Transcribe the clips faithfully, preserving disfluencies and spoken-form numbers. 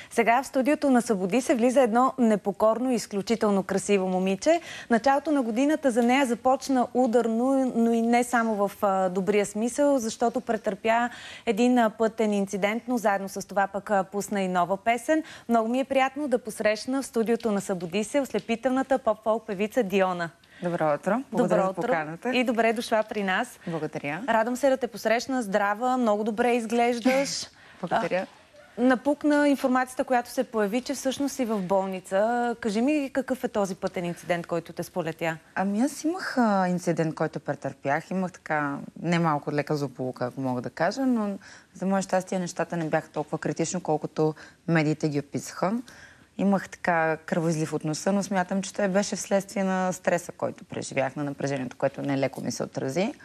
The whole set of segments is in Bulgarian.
Сега в студиото на Събуди се влиза едно непокорно и изключително красиво момиче. Началото на годината за нея започна ударно, но и не само в а, добрия смисъл, защото претърпя един а, пътен инцидент, но заедно с това пък а, пусна и нова песен. Много ми е приятно да посрещна в студиото на Събуди се ослепителната поп-фолк певица Диона. Добро утро. Благодаря Добро за утро. поканата. И добре дошла при нас. Благодаря. Радвам се да те посрещна. Здрава, много добре изглеждаш. Благодаря. А, напукна информацията, която се появи, че всъщност си в болница. Кажи ми какъв е този пътен инцидент, който те сполетя? Ами аз имах а, инцидент, който претърпях. Имах така немалко лека злополука, ако мога да кажа, но за мое щастие нещата не бяха толкова критично, колкото медиите ги описаха. Имах така кръвоизлив от носа, но смятам, че той беше вследствие на стреса, който преживях, на напрежението, което не леко ми се отрази.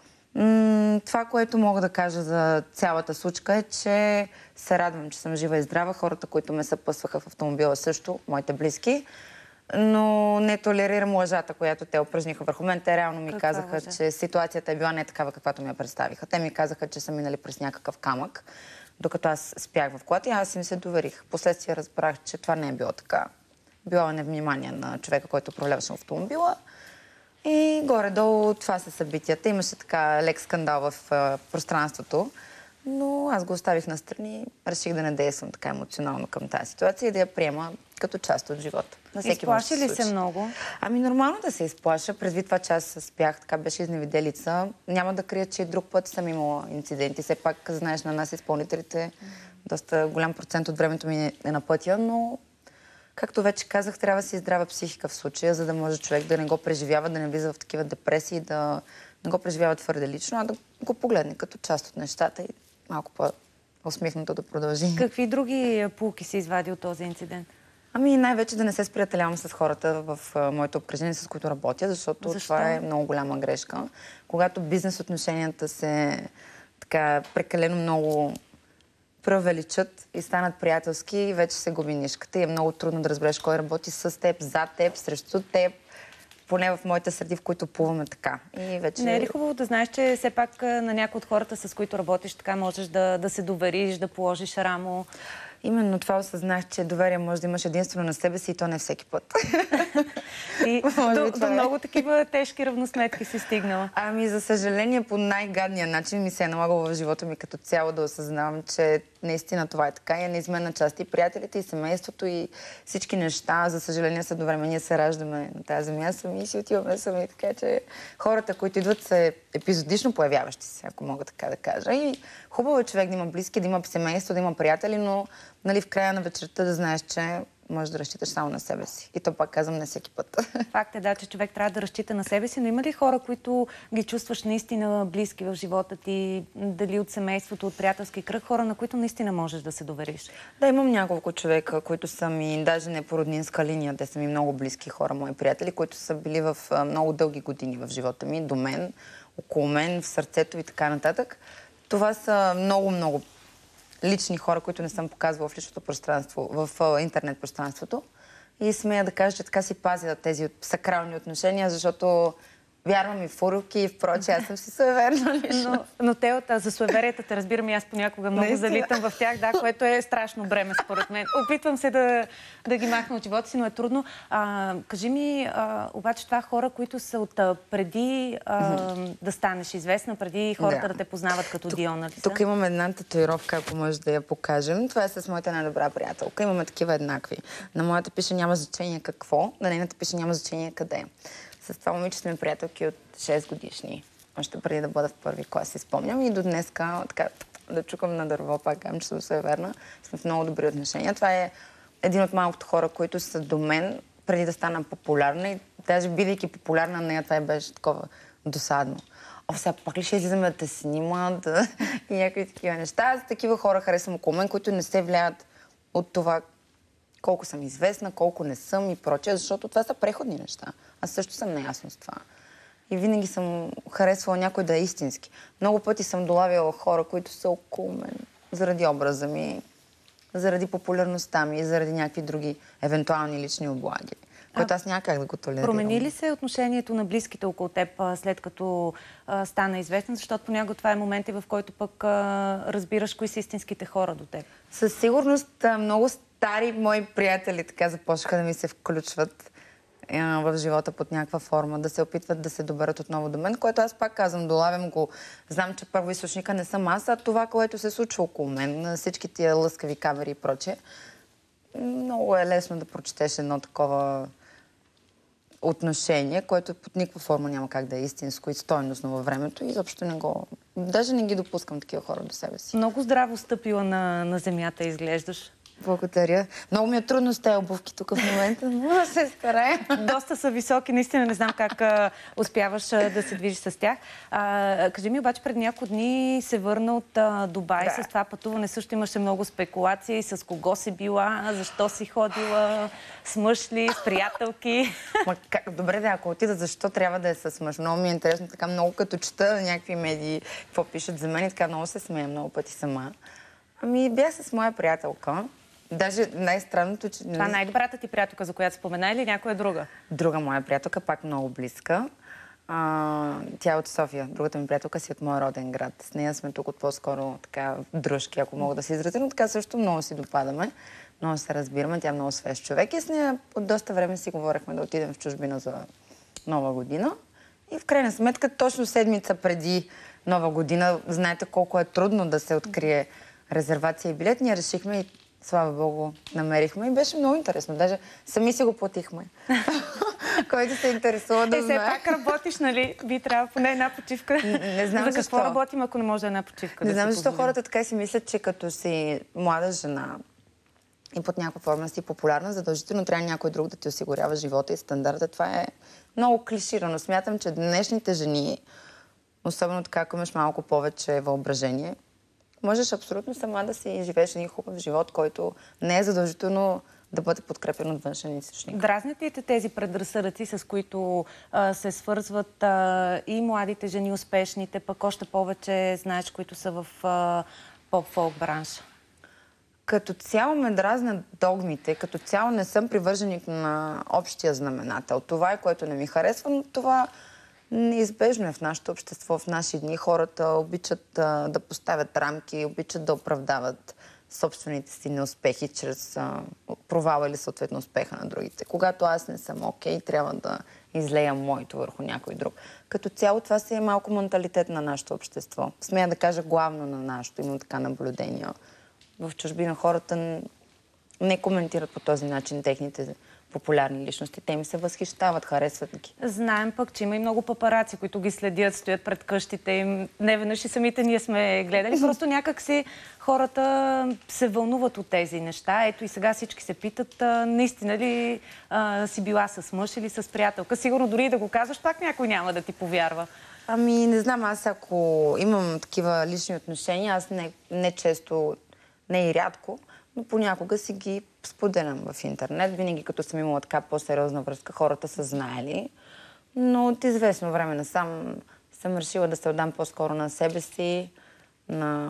М- това, което мога да кажа за цялата случка е, че се радвам, че съм жива и здрава. Хората, които ме съпъсваха в автомобила също, моите близки, но не толерирам лъжата, която те упражниха върху мен. Те реално ми Каква казаха, лъжа? че ситуацията е била не такава, каквато ми я представиха. Те ми казаха, че са минали през някакъв камък, докато аз спях в колата и аз им се доверих. Последствие разбрах, че това не е било така. Било невнимание на човека, който управляваше автомобила. И горе-долу това са събитията. Имаше така лек скандал в а, пространството, но аз го оставих настрани. Реших да не действам така емоционално към тази ситуация и да я приема като част от живота. На всеки Изплаши може да ли се се случи. много? Ами нормално да се изплаша. Предвид това, че аз спях, така беше изневиделица. Няма да крия, че и друг път съм имала инциденти. Все пак, знаеш, на нас изпълнителите доста голям процент от времето ми е на пътя, но както вече казах, трябва да си здрава психика в случая, за да може човек да не го преживява, да не влиза в такива депресии, да не го преживява твърде лично, а да го погледне като част от нещата и малко по-усмихнато да продължи. Какви други поуки си извади от този инцидент? Ами най-вече да не се сприятелявам с хората в а, моето обкръжение, с които работя, защото Защо? това е много голяма грешка. Когато бизнес отношенията се така прекалено много преувеличат и станат приятелски, вече се губи нишката и е много трудно да разбереш кой работи с теб, за теб, срещу теб. Поне в моите среди, в които плуваме така. И вече... Не е ли хубаво да знаеш, че все пак на някои от хората, с които работиш, така можеш да, да се довериш, да положиш рамо? Именно това осъзнах, че доверие може да имаш единствено на себе си и то не всеки път. И до, до много такива тежки равносметки си стигнала. Ами, за съжаление, по най-гадния начин ми се е налагало в живота ми като цяло да осъзнавам, че наистина това е така и е неизменна част. И приятелите, и семейството, и всички неща, за съжаление, са до време. Ние се раждаме на тази земя сами и си отиваме сами. Така че хората, които идват, са епизодично появяващи се, ако мога така да кажа. И хубаво е човек да има близки, да има семейство, да има приятели, но нали, в края на вечерта да знаеш, че можеш да разчиташ само на себе си. И то пак казвам не всеки път. Факт е, да, че човек трябва да разчита на себе си, но има ли хора, които ги чувстваш наистина близки в живота ти, дали от семейството, от приятелски кръг, хора, на които наистина можеш да се довериш? Да, имам няколко човека, които са ми, даже не по роднинска линия, те са ми много близки хора, мои приятели, които са били в а, много дълги години в живота ми, до мен, около мен, в сърцето и така нататък. Това са много-много лични хора, които не съм показвала в личното пространство, в а, интернет пространството. И смея да кажа, че така си пазя тези сакрални отношения, защото вярвам и в уроки и в прочее. Аз съм си суеверна лично. Но, но те от, за суеверията те разбирам и аз понякога много Наистина. залитам в тях, да, което е страшно бреме според мен. Опитвам се да, да ги махна от живота си, но е трудно. А, кажи ми, а, обаче това хора, които са от а, преди а, да станеш известна, преди хората да, Да. да те познават като Тук, Диона ли са? тук имам една татуировка, ако може да я покажем. Това е с моята най-добра приятелка. Имаме такива еднакви. На моята пише няма значение какво, на нейната пише няма значение къде. С това момиче сме приятелки от шест годишни. Още преди да бъда в първи клас, си спомням. И до днеска, така, да чукам на дърво, пак казвам, че съм суеверна. Сме в много добри отношения. Това е един от малкото хора, които са до мен, преди да стана популярна. И даже бидейки популярна, нея това беше такова досадно. О, сега пак ли ще излизаме да те снимат да... и някакви такива неща. Аз такива хора харесвам около мен, които не се влияят от това колко съм известна, колко не съм и прочее, защото това са преходни неща. Аз също съм неясно с това. И винаги съм харесвала някой да е истински. Много пъти съм долавяла хора, които са около мен, заради образа ми, заради популярността ми и заради някакви други евентуални лични облаги, което аз няма как да го толерирам. Промени ли се отношението на близките около теб, след като а, стана известен? Защото понякога това е моменти, в който пък а, разбираш кои са истинските хора до теб. Със сигурност много стари мои приятели така започнаха да ми се включват а, в живота под някаква форма, да се опитват да се доберат отново до мен, което аз пак казвам, долавям го. Знам, че първоизточника не съм аз, а това, което се случва около мен, на всички тия лъскави камери и прочее. Много е лесно да прочетеш едно такова отношение, което под никаква форма няма как да е истинско и стойностно във времето и изобщо не го... Даже не ги допускам такива хора до себе си. Много здраво стъпила на, на земята изглеждаш. Благодаря. Много ми е трудно с тези обувки тук в момента, но се старая. Доста са високи, наистина не знам как а, успяваш а, да се движиш с тях. А, кажи ми обаче, пред няколко дни се върна от а, Дубай. Да. С това пътуване също имаше много спекулации. С кого си била, защо си ходила, с мъж ли, с приятелки. Ма, как, добре, да, ако отида, защо трябва да е с мъж? Много ми е интересно, така много като чета някакви медии, какво пишат за мен и така много се смея много пъти сама. Ами бях с моя приятелка. Даже най-странното, че... Това най-добрата ти приятелка, за която спомена, или някоя друга? Друга моя приятелка, пак много близка. А, тя е от София. Другата ми приятелка си от моя роден град. С нея сме тук от по-скоро така дружки, ако мога да се изразя, но така също много си допадаме. Много се разбираме. Тя е много свеж човек и с нея от доста време си говорихме да отидем в чужбина за Нова година. И в крайна сметка, точно седмица преди Нова година, знаете колко е трудно да се открие резервация и билет, ние решихме и слава Богу, намерихме и беше много интересно. Даже сами си го платихме. Който се интересува да знае. Е, все знае. пак работиш, нали? Би трябва поне една почивка. Не, не знам за защо. какво работим, ако не може да една почивка? Не да знам си защо позволим. хората така си мислят, че като си млада жена и под някаква форма си популярна, задължително трябва някой друг да ти осигурява живота и стандарта. Това е много клиширано. Смятам, че днешните жени, особено така, ако имаш малко повече въображение, можеш абсолютно сама да си живееш един хубав живот, който не е задължително да бъде подкрепен от външен източник. Дразнят ли те тези предразсъдъци, с които а, се свързват а, и младите жени, успешните, пък още повече, знаеш, които са в а, поп-фолк бранша? Като цяло ме дразнат догмите, като цяло не съм привърженик на общия знаменател. Това е, което не ми харесва, но това неизбежно е в нашето общество, в наши дни. Хората обичат а, да поставят рамки, обичат да оправдават собствените си неуспехи чрез а, провала или съответно успеха на другите. Когато аз не съм окей, трябва да излея моето върху някой друг. Като цяло това си е малко менталитет на нашето общество. Смея да кажа главно на нашето, имам така наблюдения. В чужбина хората не коментират по този начин техните популярни личности. Те ми се възхищават, харесват ги. Знаем пък, че има и много папараци, които ги следят, стоят пред къщите им. Не веднъж и самите ние сме гледали. Просто някак си хората се вълнуват от тези неща. Ето и сега всички се питат, а, наистина ли а, си била с мъж или с приятелка. Сигурно дори и да го казваш, пак някой няма да ти повярва. Ами, не знам, аз ако имам такива лични отношения, аз не, не често, не и рядко, но понякога си ги споделям в интернет. Винаги като съм имала така по-сериозна връзка, хората са знаели. Но от известно време насам съм решила да се отдам по-скоро на себе си, на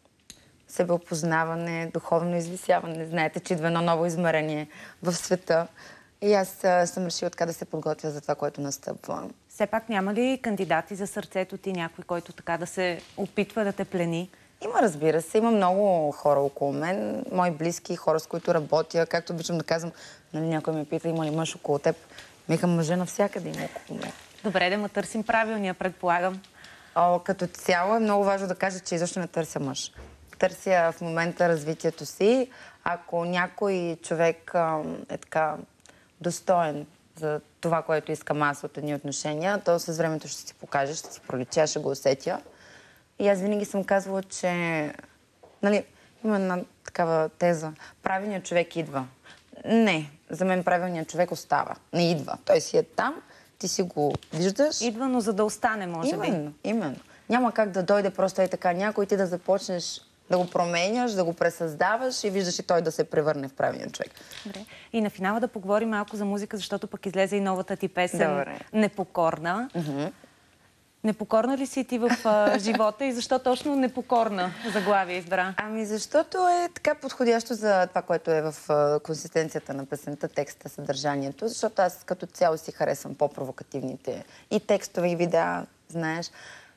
себеопознаване, духовно извисяване. Знаете, че идва едно ново измерение в света. И аз а, съм решила така да се подготвя за това, което настъпва. Все пак няма ли кандидати за сърцето ти, някой, който така да се опитва да те плени? Има, разбира се. Има много хора около мен, мои близки, хора, с които работя. Както обичам да казвам, нали, някой ме пита, има ли мъж около теб? Викам, мъже навсякъде има около мен. Добре, да ме търсим правилния, предполагам. О, като цяло е много важно да кажа, че изобщо не търся мъж. Търся в момента развитието си. Ако някой човек а, е така достоен за това, което искам аз от едни отношения, то с времето ще си покаже, ще си пролича, ще го усетя. И аз винаги съм казвала, че нали, има една такава теза. Правилният човек идва. Не, за мен правилният човек остава. Не идва. Той си е там, ти си го виждаш. Идва, но за да остане, може би. Именно, именно. Няма как да дойде просто и така някой, ти да започнеш да го променяш, да го пресъздаваш и виждаш и той да се превърне в правилен човек. Добре. И на финала да поговорим малко за музика, защото пък излезе и новата ти песен Добре. Непокорна. Mm-hmm. Непокорна ли си ти в а, живота и защо точно непокорна заглавие избра? Ами защото е така подходящо за това, което е в а, консистенцията на песента, текста, съдържанието, защото аз като цяло си харесвам по-провокативните и текстове, и видеа, знаеш.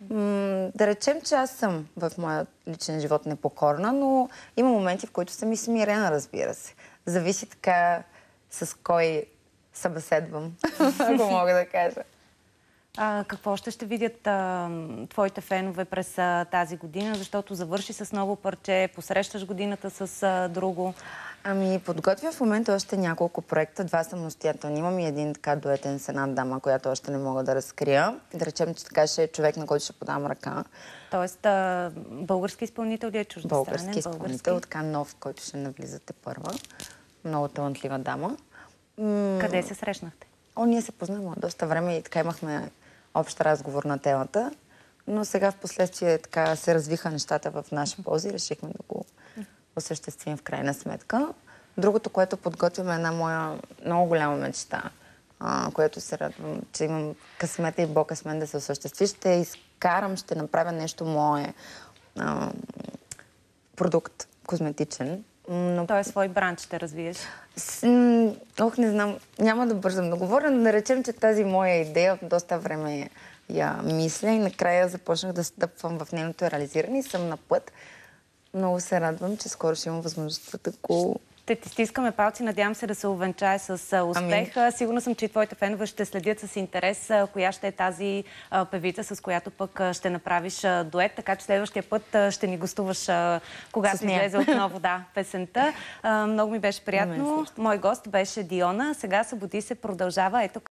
М, да речем, че аз съм в моя личен живот непокорна, но има моменти, в които съм и смирена, разбира се. Зависи така с кой събеседвам, ако мога да кажа. А, какво ще ще видят а, твоите фенове през а, тази година, защото завърши с ново парче, посрещаш годината с а, друго? Ами, подготвям в момента още няколко проекта, два самостоятелни. Имам и един така дуетен с една дама, която още не мога да разкрия. Да речем, че така ще е човек, на който ще подам ръка. Тоест, а, български изпълнител ли е чуждестранен? Български изпълнител, така нов, който ще навлизате първа. Много талантлива дама. М- Къде се срещнахте? О, ние се познаваме от доста време и така имахме общ разговор на темата. Но сега в последствие така се развиха нещата в наша полза и решихме да го осъществим в крайна сметка. Другото, което подготвям е една моя много голяма мечта, а, което се радвам, че имам късмета и Бог с мен да се осъществи. Ще изкарам, ще направя нещо мое а, продукт, козметичен. Но... Той е свой бранд ще развиеш. С, м, ох, не знам, няма да бързам да говоря, но да речем, че тази моя идея от доста време я мисля и накрая започнах да стъпвам в нейното реализиране и съм на път. Много се радвам, че скоро ще имам възможността да го... Те ти стискаме палци, надявам се да се увенчае с успех. Амин. Сигурна съм, че и твоите фенове ще следят с интерес коя ще е тази а, певица, с която пък ще направиш а, дует, така че следващия път а, ще ни гостуваш, а, когато излезе отново да, песента. А, много ми беше приятно. Мой гост беше Диона. Сега Събуди се продължава. Ето